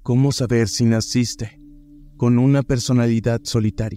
¿Cómo saber si naciste con una personalidad solitaria?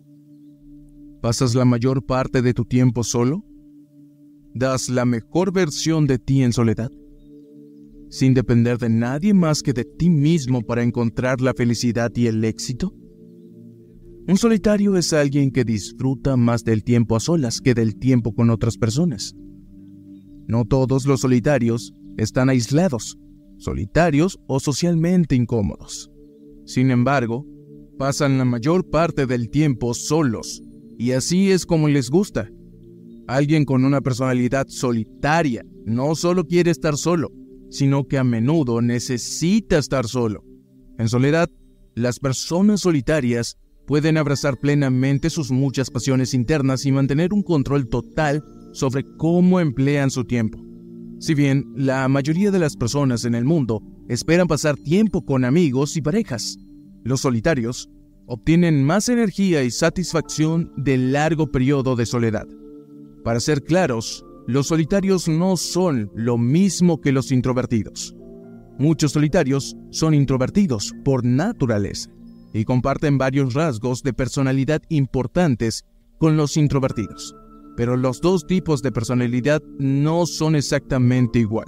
¿Pasas la mayor parte de tu tiempo solo? ¿Das la mejor versión de ti en soledad? ¿Sin depender de nadie más que de ti mismo para encontrar la felicidad y el éxito? Un solitario es alguien que disfruta más del tiempo a solas que del tiempo con otras personas. No todos los solitarios están aislados, solitarios o socialmente incómodos. Sin embargo, pasan la mayor parte del tiempo solos, y así es como les gusta. Alguien con una personalidad solitaria no solo quiere estar solo, sino que a menudo necesita estar solo. En soledad, las personas solitarias pueden abrazar plenamente sus muchas pasiones internas y mantener un control total sobre cómo emplean su tiempo. Si bien la mayoría de las personas en el mundo esperan pasar tiempo con amigos y parejas, los solitarios obtienen más energía y satisfacción del largo periodo de soledad. Para ser claros, los solitarios no son lo mismo que los introvertidos. Muchos solitarios son introvertidos por naturaleza y comparten varios rasgos de personalidad importantes con los introvertidos. Pero los dos tipos de personalidad no son exactamente igual.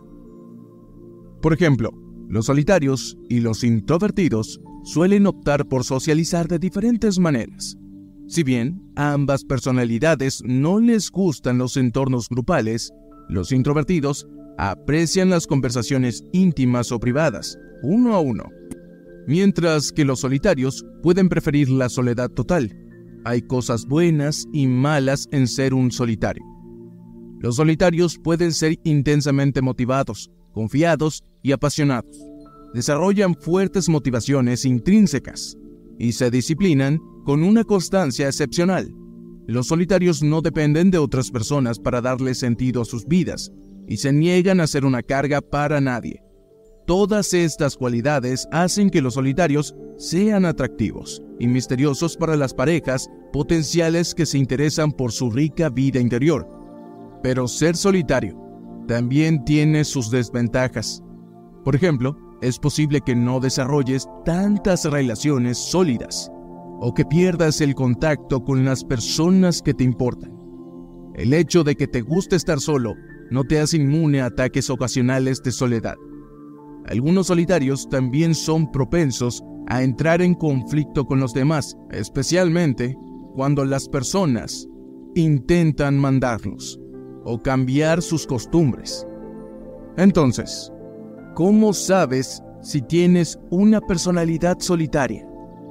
Por ejemplo, los solitarios y los introvertidos suelen optar por socializar de diferentes maneras. Si bien a ambas personalidades no les gustan los entornos grupales, los introvertidos aprecian las conversaciones íntimas o privadas, uno a uno, mientras que los solitarios pueden preferir la soledad total. Hay cosas buenas y malas en ser un solitario. Los solitarios pueden ser intensamente motivados, confiados y apasionados. Desarrollan fuertes motivaciones intrínsecas y se disciplinan con una constancia excepcional. Los solitarios no dependen de otras personas para darle sentido a sus vidas y se niegan a ser una carga para nadie. Todas estas cualidades hacen que los solitarios sean atractivos y misteriosos para las parejas potenciales que se interesan por su rica vida interior. Pero ser solitario también tiene sus desventajas. Por ejemplo, es posible que no desarrolles tantas relaciones sólidas o que pierdas el contacto con las personas que te importan. El hecho de que te guste estar solo no te hace inmune a ataques ocasionales de soledad. Algunos solitarios también son propensos a entrar en conflicto con los demás, especialmente cuando las personas intentan mandarlos o cambiar sus costumbres. Entonces, ¿cómo sabes si tienes una personalidad solitaria?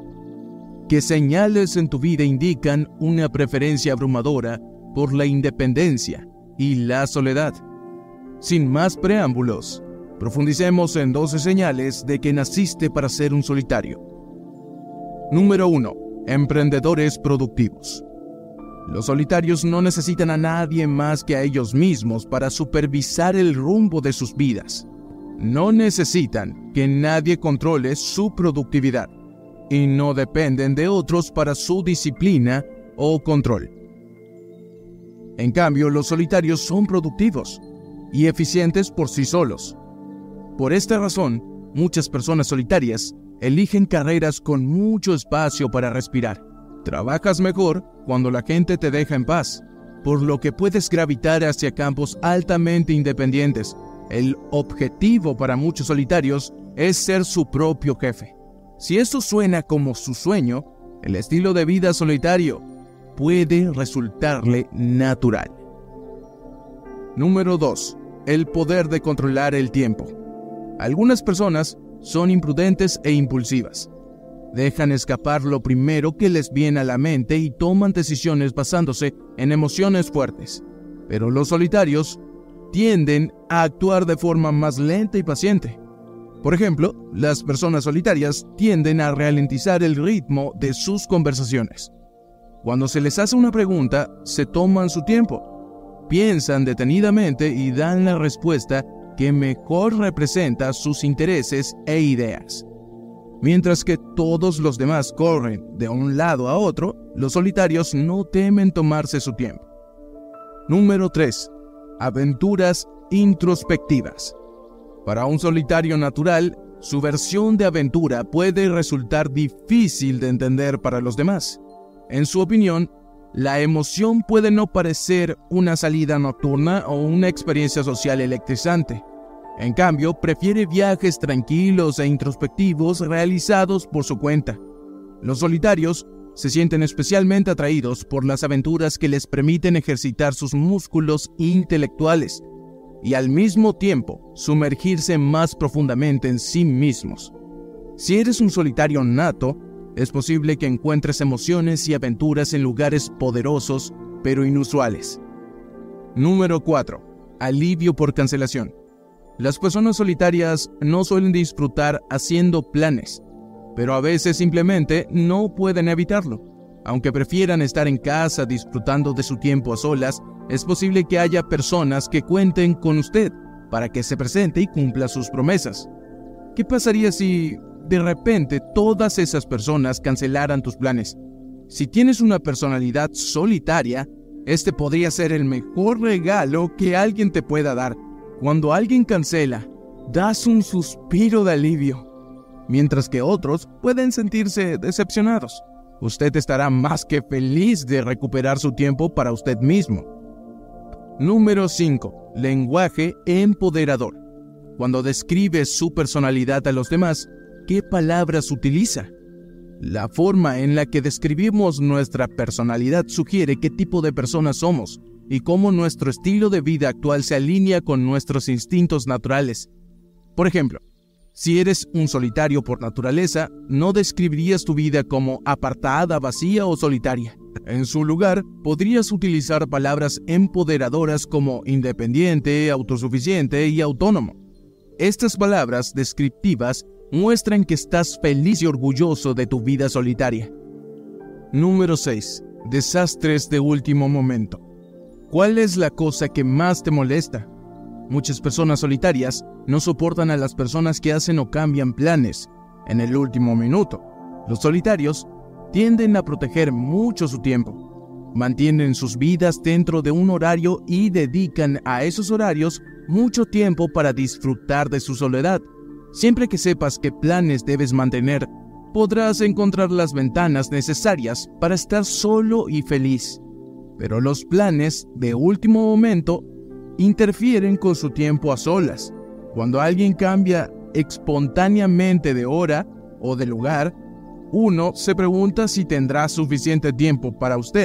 ¿Qué señales en tu vida indican una preferencia abrumadora por la independencia y la soledad? Sin más preámbulos, profundicemos en 12 señales de que naciste para ser un solitario. Número 1. Emprendedores productivos. Los solitarios no necesitan a nadie más que a ellos mismos para supervisar el rumbo de sus vidas. No necesitan que nadie controle su productividad y no dependen de otros para su disciplina o control. En cambio, los solitarios son productivos y eficientes por sí solos. Por esta razón, muchas personas solitarias eligen carreras con mucho espacio para respirar. Trabajas mejor cuando la gente te deja en paz, por lo que puedes gravitar hacia campos altamente independientes. El objetivo para muchos solitarios es ser su propio jefe. Si eso suena como su sueño, el estilo de vida solitario puede resultarle natural. Número 2. El poder de controlar el tiempo. Algunas personas son imprudentes e impulsivas. Dejan escapar lo primero que les viene a la mente y toman decisiones basándose en emociones fuertes. Pero los solitarios tienden a actuar de forma más lenta y paciente. Por ejemplo, las personas solitarias tienden a ralentizar el ritmo de sus conversaciones. Cuando se les hace una pregunta, se toman su tiempo, piensan detenidamente y dan la respuesta que mejor representa sus intereses e ideas. Mientras que todos los demás corren de un lado a otro, los solitarios no temen tomarse su tiempo. Número 3. Aventuras introspectivas. Para un solitario natural, Su versión de aventura puede resultar difícil de entender para los demás. En su opinión, la emoción puede no parecer una salida nocturna o una experiencia social electrizante. En cambio, prefiere viajes tranquilos e introspectivos realizados por su cuenta. Los solitarios se sienten especialmente atraídos por las aventuras que les permiten ejercitar sus músculos intelectuales y al mismo tiempo sumergirse más profundamente en sí mismos. Si eres un solitario nato, es posible que encuentres emociones y aventuras en lugares poderosos pero inusuales. Número 4. Alivio por cancelación. Las personas solitarias no suelen disfrutar haciendo planes, pero a veces simplemente no pueden evitarlo. Aunque prefieran estar en casa disfrutando de su tiempo a solas, es posible que haya personas que cuenten con usted para que se presente y cumpla sus promesas. ¿Qué pasaría si de repente todas esas personas cancelaran tus planes? Si tienes una personalidad solitaria, este podría ser el mejor regalo que alguien te pueda dar. Cuando alguien cancela, das un suspiro de alivio, mientras que otros pueden sentirse decepcionados. Usted estará más que feliz de recuperar su tiempo para usted mismo. Número 5. Lenguaje empoderador. Cuando describe su personalidad a los demás, ¿qué palabras utiliza? La forma en la que describimos nuestra personalidad sugiere qué tipo de personas somos y cómo nuestro estilo de vida actual se alinea con nuestros instintos naturales. Por ejemplo, si eres un solitario por naturaleza, no describirías tu vida como apartada, vacía o solitaria. En su lugar, podrías utilizar palabras empoderadoras como independiente, autosuficiente y autónomo. Estas palabras descriptivas muestran que estás feliz y orgulloso de tu vida solitaria. Número 6. Desastres de último momento. ¿Cuál es la cosa que más te molesta? Muchas personas solitarias no soportan a las personas que hacen o cambian planes en el último minuto. Los solitarios tienden a proteger mucho su tiempo. Mantienen sus vidas dentro de un horario y dedican a esos horarios mucho tiempo para disfrutar de su soledad. Siempre que sepas qué planes debes mantener, podrás encontrar las ventanas necesarias para estar solo y feliz. Pero los planes de último momento interfieren con su tiempo a solas. Cuando alguien cambia espontáneamente de hora o de lugar, uno se pregunta si tendrá suficiente tiempo para usted.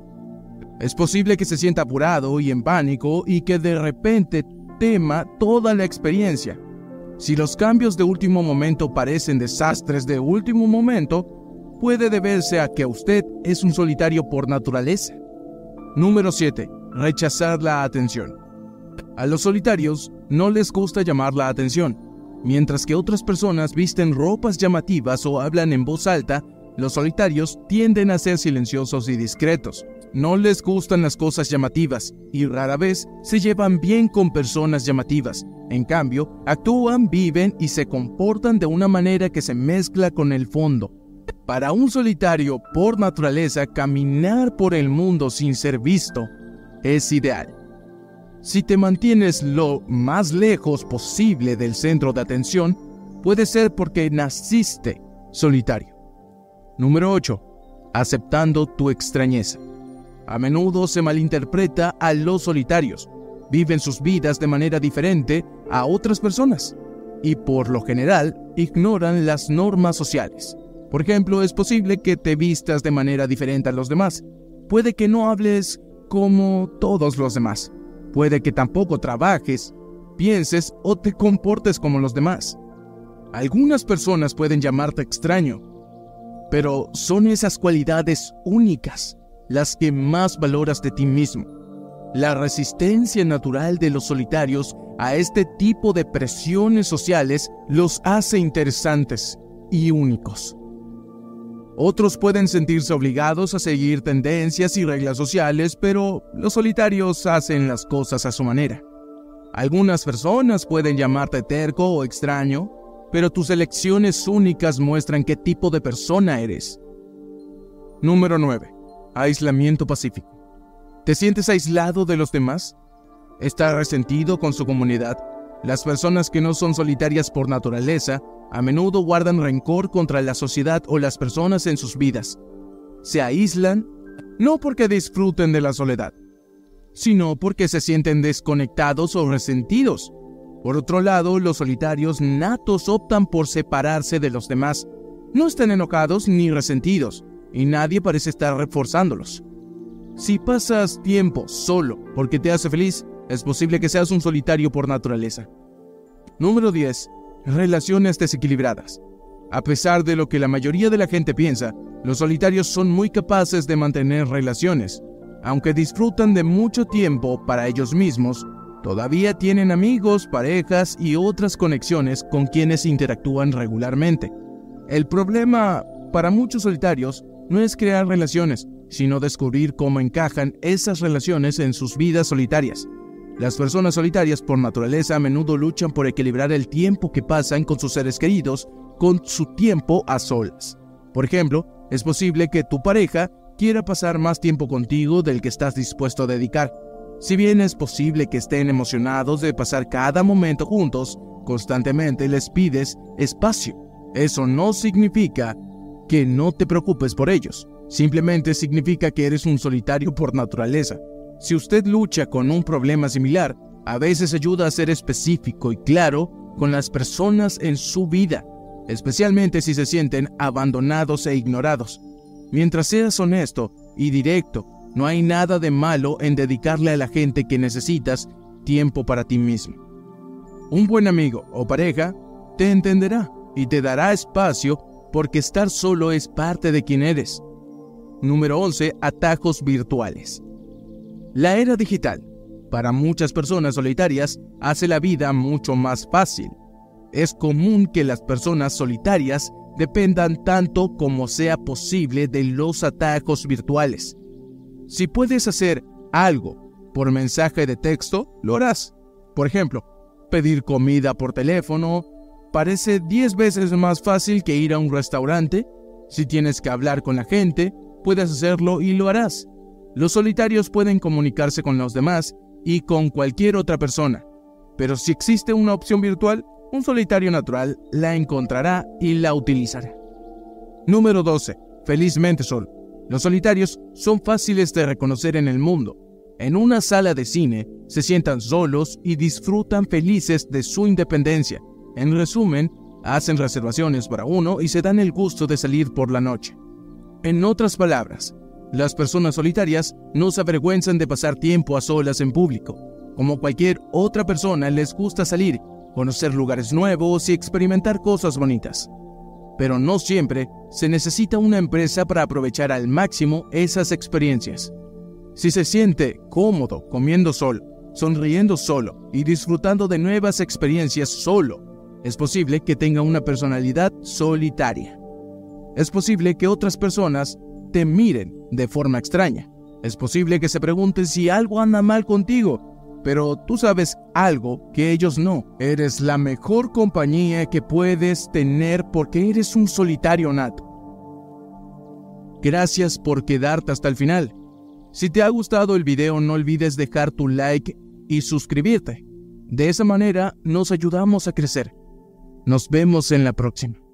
Es posible que se sienta apurado y en pánico y que de repente tema toda la experiencia. Si los cambios de último momento parecen desastres de último momento, puede deberse a que usted es un solitario por naturaleza. Número 7. Rechazar la atención. A los solitarios no les gusta llamar la atención. Mientras que otras personas visten ropas llamativas o hablan en voz alta, los solitarios tienden a ser silenciosos y discretos. No les gustan las cosas llamativas y rara vez se llevan bien con personas llamativas. En cambio, actúan, viven y se comportan de una manera que se mezcla con el fondo. Para un solitario, por naturaleza, caminar por el mundo sin ser visto es ideal. Si te mantienes lo más lejos posible del centro de atención, puede ser porque naciste solitario. Número 8. Aceptando tu extrañeza. A menudo se malinterpreta a los solitarios. Viven sus vidas de manera diferente a otras personas y por lo general ignoran las normas sociales. Por ejemplo, es posible que te vistas de manera diferente a los demás. Puede que no hables como todos los demás. Puede que tampoco trabajes, pienses o te comportes como los demás. Algunas personas pueden llamarte extraño, pero son esas cualidades únicas las que más valoras de ti mismo. La resistencia natural de los solitarios a este tipo de presiones sociales los hace interesantes y únicos. Otros pueden sentirse obligados a seguir tendencias y reglas sociales, pero los solitarios hacen las cosas a su manera. Algunas personas pueden llamarte terco o extraño, pero tus elecciones únicas muestran qué tipo de persona eres. Número 9. Aislamiento pacífico. ¿Te sientes aislado de los demás? ¿Estás resentido con su comunidad? Las personas que no son solitarias por naturaleza a menudo guardan rencor contra la sociedad o las personas en sus vidas. Se aíslan no porque disfruten de la soledad, sino porque se sienten desconectados o resentidos. Por otro lado, los solitarios natos optan por separarse de los demás. No están enojados ni resentidos, y nadie parece estar reforzándolos. Si pasas tiempo solo porque te hace feliz, es posible que seas un solitario por naturaleza. Número 10. Relaciones desequilibradas. A pesar de lo que la mayoría de la gente piensa, los solitarios son muy capaces de mantener relaciones. Aunque disfrutan de mucho tiempo para ellos mismos, todavía tienen amigos, parejas y otras conexiones con quienes interactúan regularmente. El problema para muchos solitarios no es crear relaciones, sino descubrir cómo encajan esas relaciones en sus vidas solitarias. Las personas solitarias por naturaleza a menudo luchan por equilibrar el tiempo que pasan con sus seres queridos con su tiempo a solas. Por ejemplo, es posible que tu pareja quiera pasar más tiempo contigo del que estás dispuesto a dedicar. Si bien es posible que estén emocionados de pasar cada momento juntos, constantemente les pides espacio. Eso no significa que no te preocupes por ellos. Simplemente significa que eres un solitario por naturaleza. Si usted lucha con un problema similar, a veces ayuda a ser específico y claro con las personas en su vida, especialmente si se sienten abandonados e ignorados. Mientras seas honesto y directo, no hay nada de malo en dedicarle a la gente que necesitas tiempo para ti mismo. Un buen amigo o pareja te entenderá y te dará espacio porque estar solo es parte de quien eres. Número 11. Atajos virtuales. La era digital, para muchas personas solitarias, hace la vida mucho más fácil. Es común que las personas solitarias dependan tanto como sea posible de los atajos virtuales. Si puedes hacer algo por mensaje de texto, lo harás. Por ejemplo, pedir comida por teléfono parece 10 veces más fácil que ir a un restaurante. Si tienes que hablar con la gente, puedes hacerlo y lo harás. Los solitarios pueden comunicarse con los demás y con cualquier otra persona, pero si existe una opción virtual, un solitario natural la encontrará y la utilizará. Número 12. Felizmente solo. Los solitarios son fáciles de reconocer en el mundo. En una sala de cine, se sientan solos y disfrutan felices de su independencia. En resumen, hacen reservaciones para uno y se dan el gusto de salir por la noche. En otras palabras, las personas solitarias no se avergüenzan de pasar tiempo a solas en público. Como cualquier otra persona, les gusta salir, conocer lugares nuevos y experimentar cosas bonitas. Pero no siempre se necesita una empresa para aprovechar al máximo esas experiencias. Si se siente cómodo comiendo solo, sonriendo solo y disfrutando de nuevas experiencias solo, es posible que tenga una personalidad solitaria. Es posible que otras personas te miren de forma extraña. Es posible que se pregunten si algo anda mal contigo, pero tú sabes algo que ellos no. Eres la mejor compañía que puedes tener porque eres un solitario nato. Gracias por quedarte hasta el final. Si te ha gustado el video, no olvides dejar tu like y suscribirte. De esa manera nos ayudamos a crecer. Nos vemos en la próxima.